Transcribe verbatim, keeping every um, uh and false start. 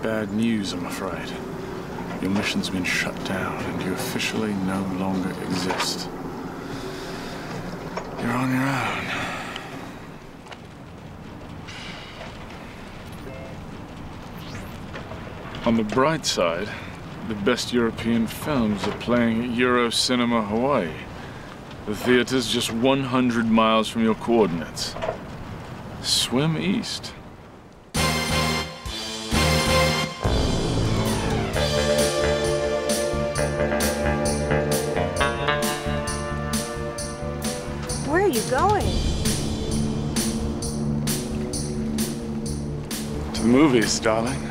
bad news, I'm afraid. Your mission's been shut down, and you officially no longer exist. You're on your own. On the bright side, the best European films are playing at Euro Cinema Hawaii. The theater's just one hundred miles from your coordinates. Swim east. Where are you going? To the movies, darling.